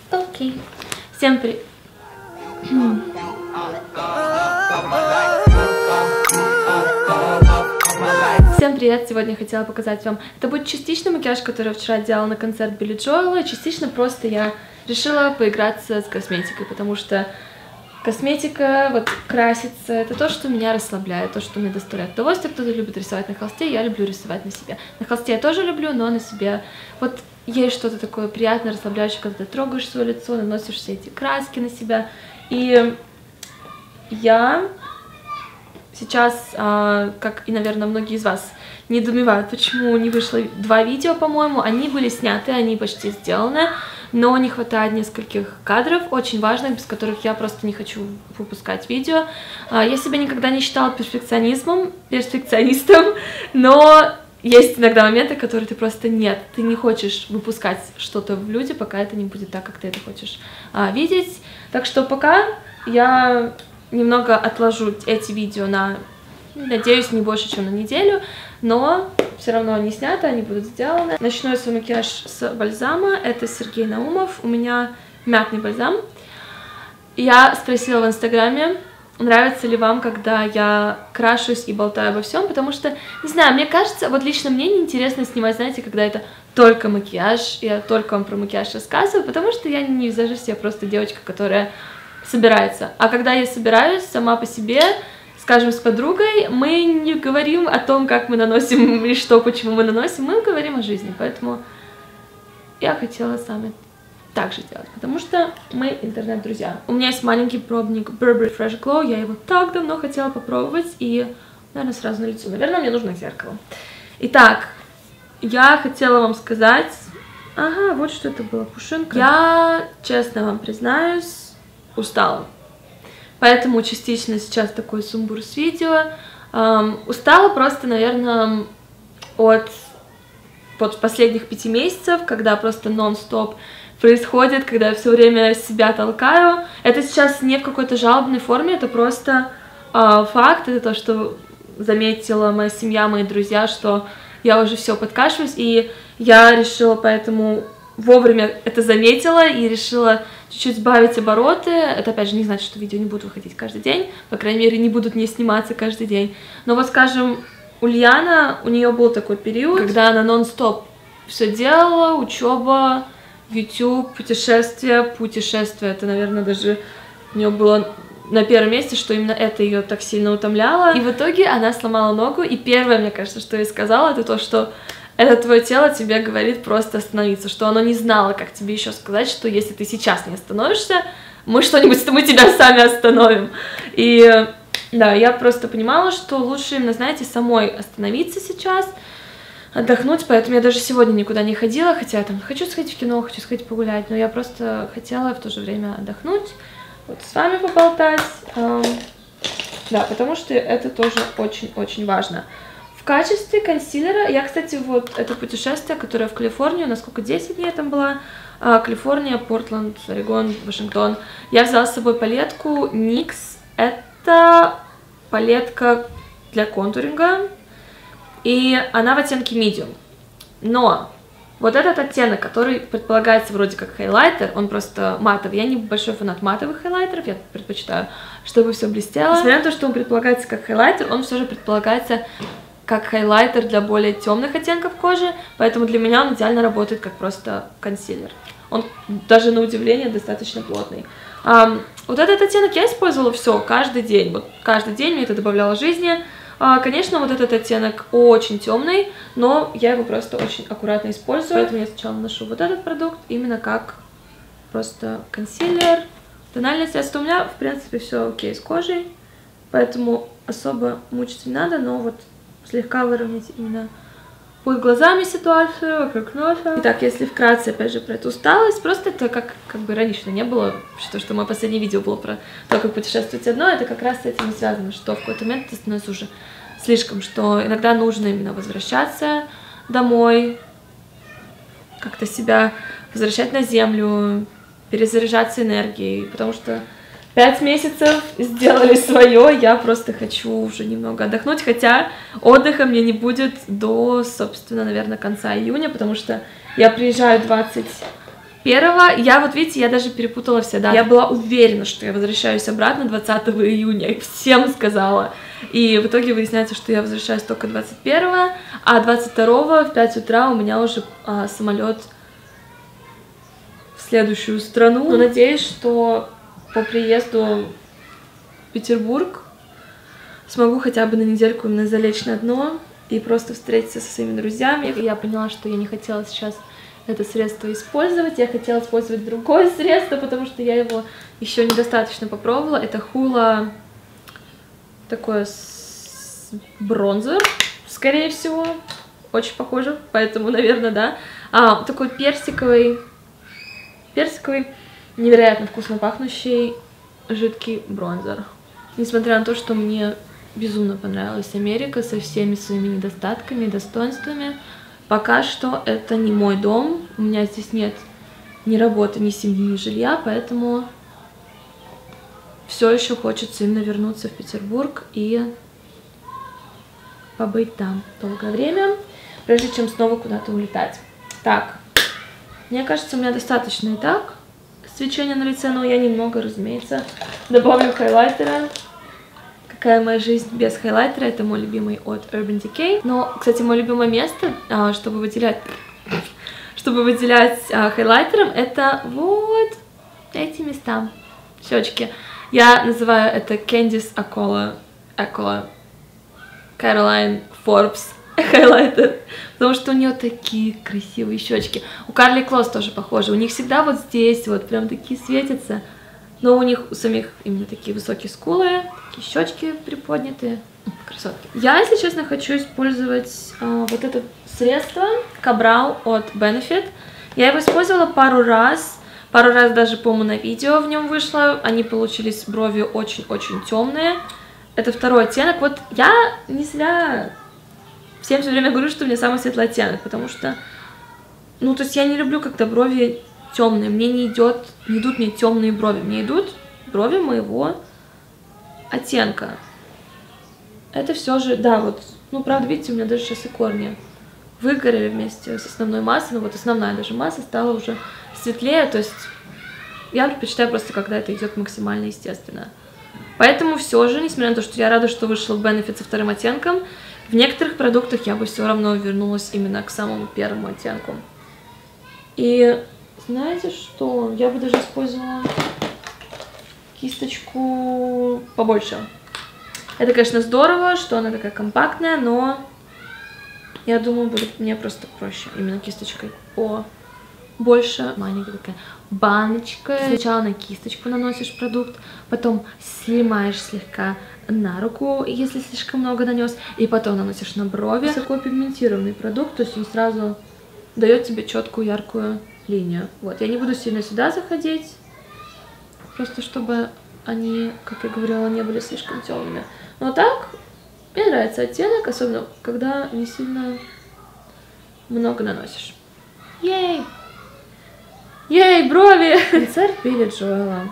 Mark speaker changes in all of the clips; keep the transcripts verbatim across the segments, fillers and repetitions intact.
Speaker 1: Окей. Всем привет. Всем привет! Сегодня я хотела показать вам. Это будет частично макияж, который я вчера делала на концерт Билли Джоэла, частично просто я решила поиграться с косметикой, потому что косметика, вот краситься, это то, что меня расслабляет, то, что мне доставляет удовольствие. Кто-то любит рисовать на холсте, я люблю рисовать на себе. На холсте я тоже люблю, но на себе вот есть что-то такое приятное, расслабляющее, когда ты трогаешь свое лицо, наносишь все эти краски на себя. И я сейчас, как и, наверное, многие из вас недоумевают, почему не вышло два видео, по-моему. Они были сняты, они почти сделаны, но не хватает нескольких кадров, очень важных, без которых я просто не хочу выпускать видео. Я себя никогда не считала перфекционизмом, перфекционистом, но есть иногда моменты, которые ты просто нет, ты не хочешь выпускать что-то в люди, пока это не будет так, как ты это хочешь а, видеть. Так что пока я немного отложу эти видео на, надеюсь, не больше, чем на неделю, но все равно они сняты, они будут сделаны. Начну я свой макияж с бальзама, это Сергей Наумов, у меня мятный бальзам. Я спросила в инстаграме, нравится ли вам, когда я крашусь и болтаю обо всем, потому что, не знаю, мне кажется, вот лично мне неинтересно снимать, знаете, когда это только макияж, я только вам про макияж рассказываю, потому что я не визажист, я просто девочка, которая собирается. А когда я собираюсь сама по себе, скажем, с подругой, мы не говорим о том, как мы наносим и что, почему мы наносим, мы говорим о жизни, поэтому я хотела с вами так же делать, потому что мы интернет-друзья. У меня есть маленький пробник Burberry Fresh Glow, я его так давно хотела попробовать, и, наверное, сразу на лицо. Наверное, мне нужно зеркало. Итак, я хотела вам сказать... Ага, вот что это было, пушинка. Я, честно вам признаюсь, устала. Поэтому частично сейчас такой сумбур с видео. Эм, устала просто, наверное, от вот последних пяти месяцев, когда просто нон-стоп происходит, когда я все время себя толкаю. Это сейчас не в какой-то жалобной форме, это просто э, факт, это то, что заметила моя семья, мои друзья, что я уже все подкашиваюсь, и я решила поэтому вовремя это заметила и решила чуть-чуть сбавить обороты. Это, опять же, не значит, что видео не будут выходить каждый день, по крайней мере, не будут не сниматься каждый день. Но вот, скажем, Ульяна, у нее был такой период, когда она нон-стоп все делала, учеба, YouTube, путешествия, путешествия, это, наверное, даже у нее было на первом месте, что именно это ее так сильно утомляло. И в итоге она сломала ногу, и первое, мне кажется, что я сказала, это то, что это твое тело тебе говорит просто остановиться, что оно не знало, как тебе еще сказать, что если ты сейчас не остановишься, мы что-нибудь, мы тебя сами остановим. И да, я просто понимала, что лучше именно, знаете, самой остановиться сейчас, отдохнуть, поэтому я даже сегодня никуда не ходила, хотя я там хочу сходить в кино, хочу сходить погулять, но я просто хотела в то же время отдохнуть, вот с вами поболтать, эм, да, потому что это тоже очень-очень важно. В качестве консилера, я, кстати, вот это путешествие, которое в Калифорнию, насколько десять дней я там была, э, Калифорния, Портленд, Орегон, Вашингтон, я взяла с собой палетку никс, это палетка для контуринга, и она в оттенке medium. Но вот этот оттенок, который предполагается вроде как хайлайтер, он просто матовый. Я не большой фанат матовых хайлайтеров, я предпочитаю, чтобы все блестело. Несмотря на то, что он предполагается как хайлайтер, он все же предполагается как хайлайтер для более темных оттенков кожи, поэтому для меня он идеально работает как просто консилер. Он даже на удивление достаточно плотный. Um, вот этот оттенок я использовала все каждый день. Вот каждый день мне это добавляло жизни. Конечно, вот этот оттенок очень темный, но я его просто очень аккуратно использую. Поэтому я сначала наношу вот этот продукт именно как просто консилер. Тональное средство у меня, в принципе, все окей с кожей, поэтому особо мучиться не надо, но вот слегка выровнять именно под глазами ситуацию, вокруг носа. Итак, если вкратце, опять же, про эту усталость, просто это как, как бы иронично не было, что, что мое последнее видео было про то, как путешествовать одно, это как раз с этим и связано, что в какой-то момент это становится уже слишком, что иногда нужно именно возвращаться домой, как-то себя возвращать на землю, перезаряжаться энергией, потому что Пять месяцев сделали свое, я просто хочу уже немного отдохнуть, хотя отдыха мне не будет до, собственно, наверное, конца июня, потому что я приезжаю двадцать Первого, я вот, видите, я даже перепутала все даты. Я была уверена, что я возвращаюсь обратно двадцатого июня, и всем сказала. И в итоге выясняется, что я возвращаюсь только двадцать первого, а двадцать второго в пять утра у меня уже а, самолет в следующую страну. Но надеюсь, что по приезду в Петербург смогу хотя бы на недельку именно залечь на дно и просто встретиться со своими друзьями. Я поняла, что я не хотела сейчас это средство использовать, я хотела использовать другое средство, потому что я его еще недостаточно попробовала. Это Хула, такой бронзер, скорее всего, очень похоже, поэтому, наверное, да. А, такой персиковый, персиковый, невероятно вкусно пахнущий жидкий бронзер. Несмотря на то, что мне безумно понравилась Америка со всеми своими недостатками и достоинствами, пока что это не мой дом, у меня здесь нет ни работы, ни семьи, ни жилья, поэтому все еще хочется именно вернуться в Петербург и побыть там долгое время, прежде чем снова куда-то улетать. Так, мне кажется, у меня достаточно и так свечения на лице, но я немного, разумеется, добавлю хайлайтера. Какая моя жизнь без хайлайтера, это мой любимый от Urban Decay. Но, кстати, мое любимое место, чтобы выделять, чтобы выделять хайлайтером, это вот эти места, щечки. Я называю это Candice Accola, Accola Caroline Forbes хайлайтер, потому что у нее такие красивые щечки. У Карли Клосс тоже похоже, у них всегда вот здесь вот прям такие светятся. Но у них у самих именно такие высокие скулы, такие щечки приподнятые. Красотки. Я, если честно, хочу использовать э, вот это средство Ka-Brow от Benefit. Я его использовала пару раз. Пару раз даже, по-моему, на видео в нем вышло. Они получились брови очень-очень темные. Это второй оттенок. Вот я не зря всем все время говорю, что у меня самый светлый оттенок, потому что, ну, то есть я не люблю, когда брови темные, мне не идет, не идут мне темные брови, мне идут брови моего оттенка. Это все же, да, вот, ну, правда, видите, у меня даже сейчас и корни выгорели вместе с основной массой, но вот основная даже масса стала уже светлее, то есть я предпочитаю просто, когда это идет максимально естественно. Поэтому все же, несмотря на то, что я рада, что вышел Benefit со вторым оттенком, в некоторых продуктах я бы все равно вернулась именно к самому первому оттенку. И знаете что? Я бы даже использовала кисточку побольше. Это, конечно, здорово, что она такая компактная, но я думаю, будет мне просто проще именно кисточкой побольше. Маленькая такая баночка. Сначала на кисточку наносишь продукт, потом снимаешь слегка на руку, если слишком много нанес, и потом наносишь на брови. Такой пигментированный продукт, то есть он сразу дает тебе четкую, яркую линию. Вот, я не буду сильно сюда заходить, просто чтобы они, как я говорила, не были слишком темными. Но так, мне нравится оттенок, особенно когда не сильно много наносишь. Ей! Ей, брови! Концерт Билли Джоэла.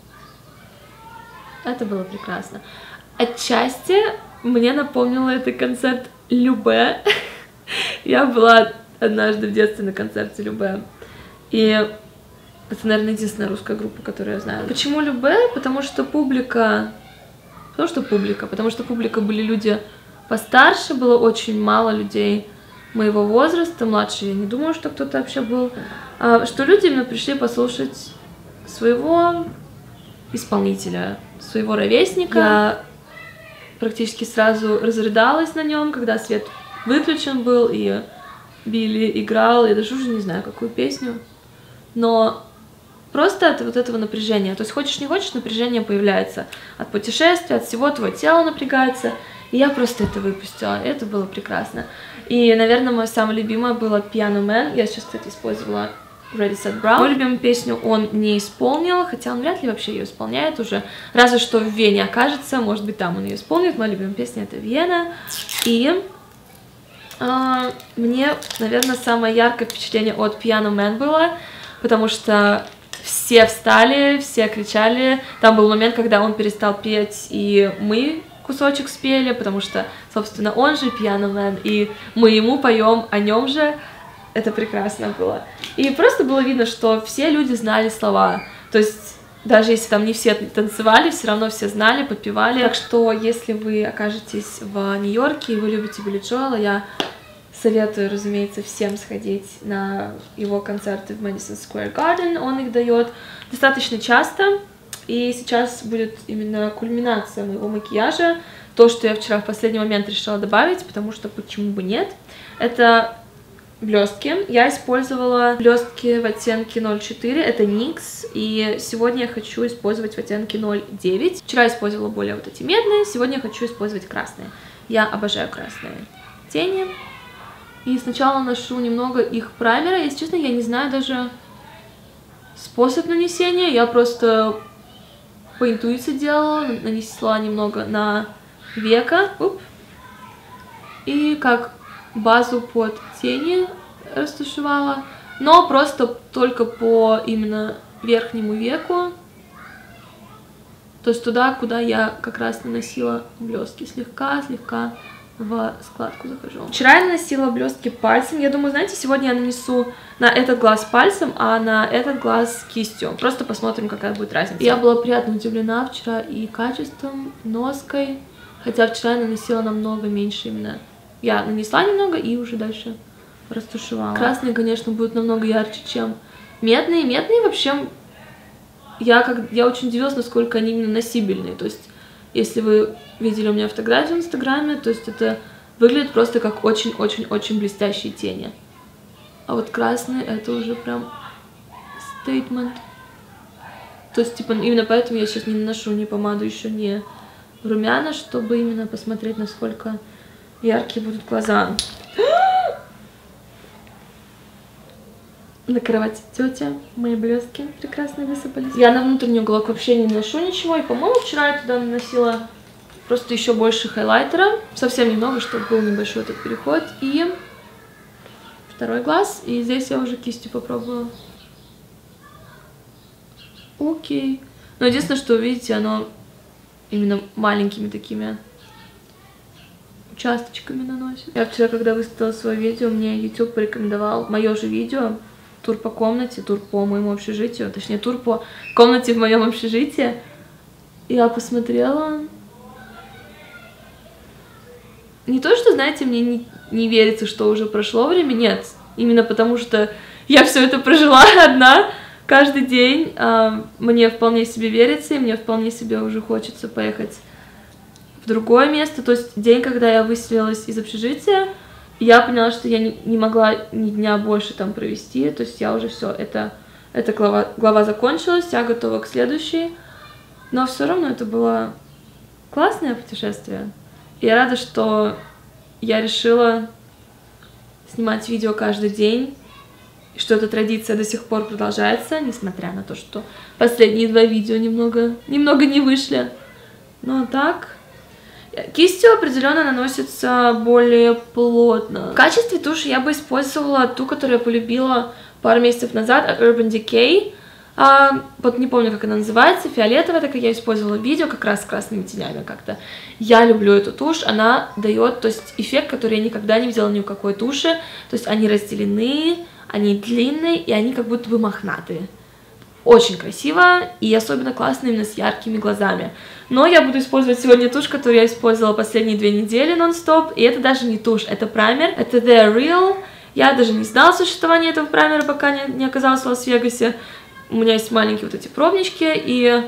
Speaker 1: Это было прекрасно. Отчасти мне напомнило это концерт Любэ. Я была однажды в детстве на концерте Любэ. И это, наверное, единственная русская группа, которую я знаю. Почему Любэ? Потому что публика... Потому что публика. Потому что публика были люди постарше, было очень мало людей моего возраста, младше я не думаю, что кто-то вообще был. А, что люди именно пришли послушать своего исполнителя, своего ровесника. Я практически сразу разрыдалась на нем, когда свет выключен был, и Билли играл, я даже уже не знаю, какую песню. Но просто от вот этого напряжения, то есть хочешь не хочешь, напряжение появляется от путешествия, от всего, твое тело напрягается, и я просто это выпустила, и это было прекрасно. И, наверное, мое самое любимое было Piano Man, я сейчас, кстати, использовала Ready Set Brown. Мою любимую песню он не исполнил, хотя он вряд ли вообще ее исполняет уже, разве что в Вене окажется, может быть, там он ее исполнит. Моя любимая песня — это Вена. И э, мне, наверное, самое яркое впечатление от Piano Man было, потому что все встали, все кричали. Там был момент, когда он перестал петь, и мы кусочек спели, потому что, собственно, он же Piano Man, и мы ему поем о нем же. это прекрасно было. И просто было видно, что все люди знали слова. То есть даже если там не все танцевали, все равно все знали, подпевали. Так что если вы окажетесь в Нью-Йорке и вы любите Билли Джоэла, я советую, разумеется, всем сходить на его концерты в Madison Square Garden. Он их дает достаточно часто. И сейчас будет именно кульминация моего макияжа. То, что я вчера в последний момент решила добавить, потому что почему бы нет. Это блестки. Я использовала блестки в оттенке ноль четыре, это никс, и сегодня я хочу использовать в оттенке ноль девять. Вчера использовала более вот эти медные, сегодня я хочу использовать красные. Я обожаю красные тени. И сначала наношу немного их праймера. Если честно, я не знаю даже способ нанесения, я просто по интуиции делала, нанесла немного на века, уп, и как базу под тени растушевала, но просто только по именно верхнему веку, то есть туда, куда я как раз наносила блестки, слегка-слегка в складку захожу. Вчера я наносила блестки пальцем, я думаю, знаете, сегодня я нанесу на этот глаз пальцем, а на этот глаз кистью, просто посмотрим, какая будет разница. Я была приятно удивлена вчера и качеством, ноской, хотя вчера я наносила намного меньше именно. Я нанесла немного и уже дальше растушевала. Красные, конечно, будут намного ярче, чем медные. Медные вообще, я, как, я очень удивилась, насколько они именно носибельные. То есть, если вы видели у меня фотографию в Инстаграме, то есть это выглядит просто как очень-очень-очень блестящие тени. А вот красные это уже прям стейтмент. То есть, типа, именно поэтому я сейчас не наношу ни помаду, еще ни румяна, чтобы именно посмотреть, насколько яркие будут глаза. На кровати тетя, мои блестки прекрасно высыпались. Я на внутренний уголок вообще не наношу ничего. И, по-моему, вчера я туда наносила просто еще больше хайлайтера. Совсем немного, чтобы был небольшой этот переход. И второй глаз. И здесь я уже кистью попробую. Окей. Но единственное, что, видите, оно именно маленькими такими участочками наносит. Я вчера, когда выставила свое видео, мне YouTube порекомендовал мое же видео, тур по комнате, тур по моему общежитию, точнее, тур по комнате в моем общежитии. Я посмотрела. Не то, что, знаете, мне не, не верится, что уже прошло время, нет. Именно потому, что я все это прожила одна каждый день. Мне вполне себе верится, и мне вполне себе уже хочется поехать в другое место. То есть день, когда я выселилась из общежития, я поняла, что я не, не могла ни дня больше там провести. То есть я уже все, это, эта глава, глава закончилась, я готова к следующей. Но все равно это было классное путешествие. И я рада, что я решила снимать видео каждый день, и что эта традиция до сих пор продолжается, несмотря на то, что последние два видео немного, немного не вышли. Ну а так, кистью определенно наносится более плотно. В качестве туши я бы использовала ту, которую я полюбила пару месяцев назад от Urban Decay. А, вот не помню, как она называется, фиолетовая, так как я использовала видео как раз с красными тенями как-то. Я люблю эту тушь, она дает, то есть, эффект, который я никогда не видела ни у какой туши. То есть они разделены, они длинные, и они как будто бы мохнатые. Очень красиво, и особенно классно именно с яркими глазами. Но я буду использовать сегодня тушь, которую я использовала последние две недели нон-стоп, и это даже не тушь, это праймер, это The Real. Я даже не знала существования этого праймера, пока не, не оказалась в Лас-Вегасе. У меня есть маленькие вот эти пробнички, и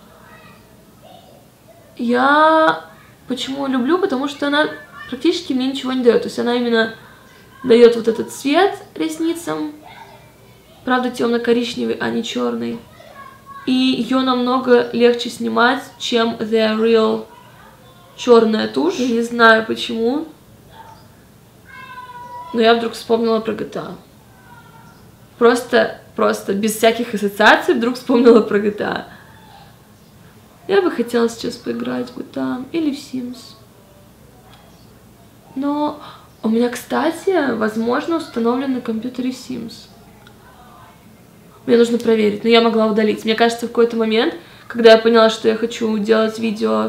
Speaker 1: я почему люблю, потому что она практически мне ничего не дает. То есть она именно дает вот этот цвет ресницам, правда темно-коричневый, а не черный. И ее намного легче снимать, чем The Real черная тушь. Я не знаю почему, но я вдруг вспомнила про джи ти эй. Просто... Просто без всяких ассоциаций вдруг вспомнила про джи ти эй. Я бы хотела сейчас поиграть в джи ти эй или в Sims. Но у меня, кстати, возможно, установлен на компьютере Sims. Мне нужно проверить, но я могла удалить. Мне кажется, в какой-то момент, когда я поняла, что я хочу делать видео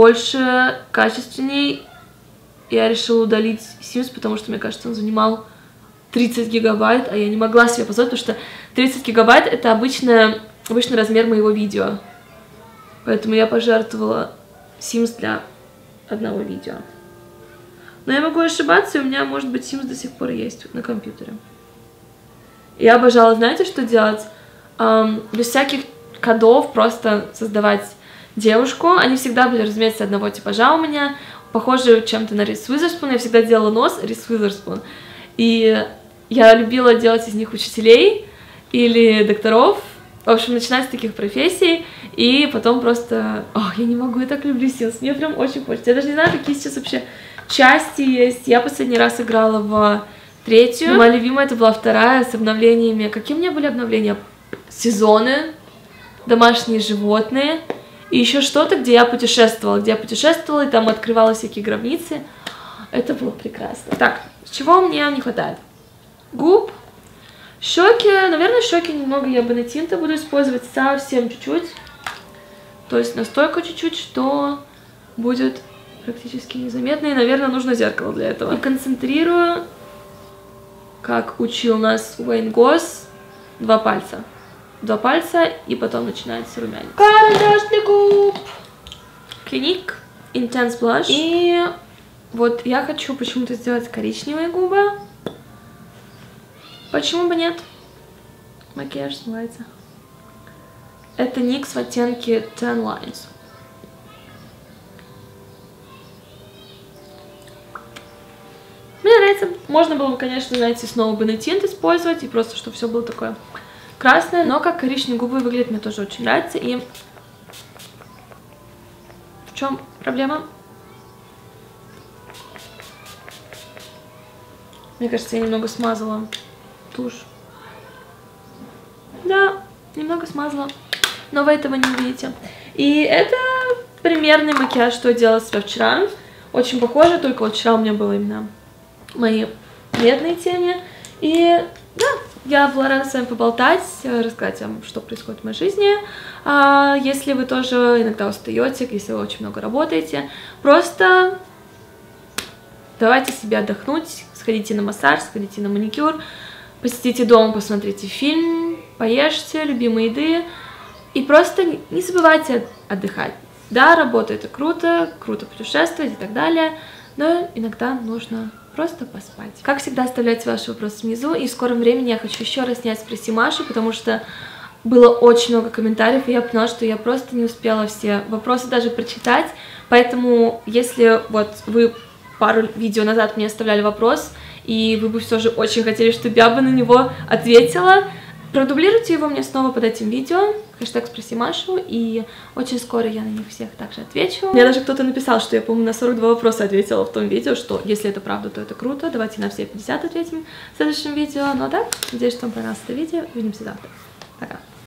Speaker 1: больше, качественней, я решила удалить Sims, потому что, мне кажется, он занимал тридцать гигабайт, а я не могла себе позволить, потому что тридцать гигабайт это обычно, обычный размер моего видео. Поэтому я пожертвовала Sims для одного видео. Но я могу ошибаться, и у меня, может быть, Sims до сих пор есть на компьютере. Я обожала, знаете, что делать? Эм, без всяких кодов просто создавать девушку. Они всегда были, разумеется, одного типажа у меня. Похожи чем-то на Риз Уизерспун. Я всегда делала нос Риз Уизерспун. И я любила делать из них учителей или докторов. В общем, начинать с таких профессий. И потом просто... Ох, я не могу, я так люблю Sims. Мне прям очень хочется. Я даже не знаю, какие сейчас вообще части есть. Я последний раз играла в третью. Моя любимая это была вторая с обновлениями. Какие у меня были обновления? Сезоны, домашние животные. И еще что-то, где я путешествовала. Где я путешествовала, и там открывала всякие гробницы. Это было прекрасно. Так, чего мне не хватает? Губ. Щеки. Наверное, щеки немного я бы на тинта буду использовать совсем чуть-чуть. То есть настолько чуть-чуть, что будет практически незаметно. И, наверное, нужно зеркало для этого. И концентрирую, как учил нас Уэйн Госс, два пальца. Два пальца, и потом начинается румянец. Карандаш для губ. Clinique Intense Blush. И вот я хочу почему-то сделать коричневые губы. Почему бы нет? Макияж смывается. Это никс в оттенке Tan Lines. Мне нравится. Можно было бы, конечно, знаете, снова бы на тинт использовать, и просто, чтобы все было такое красное. Но как коричневые губы выглядят, мне тоже очень нравится. И в чем проблема? Мне кажется, я немного смазала тушь. Да, немного смазала. Но вы этого не увидите. И это примерный макияж, что я делала себя вчера. Очень похоже, только вот вчера у меня было именно мои бледные тени. И да, я была рада с вами поболтать, рассказать вам, что происходит в моей жизни. А если вы тоже иногда устаете, если вы очень много работаете, просто давайте себе отдохнуть, сходите на массаж, сходите на маникюр, посидите дома, посмотрите фильм, поешьте любимые еды. И просто не забывайте отдыхать. Да, работа это круто, круто путешествовать и так далее, но иногда нужно просто поспать. Как всегда, оставляйте ваши вопросы внизу, и в скором времени я хочу еще раз снять «Спроси Машу», потому что было очень много комментариев, и я поняла, что я просто не успела все вопросы даже прочитать, поэтому если вот вы пару видео назад мне оставляли вопрос, и вы бы все же очень хотели, чтобы я бы на него ответила, продублируйте его мне снова под этим видео, хэштег «Спроси Машу», и очень скоро я на них всех также отвечу. Мне даже кто-то написал, что я, по-моему, на сорок два вопроса ответила в том видео, что если это правда, то это круто, давайте на все пятьдесят ответим в следующем видео. Ну а так, надеюсь, что вам понравилось это видео, увидимся завтра. Пока!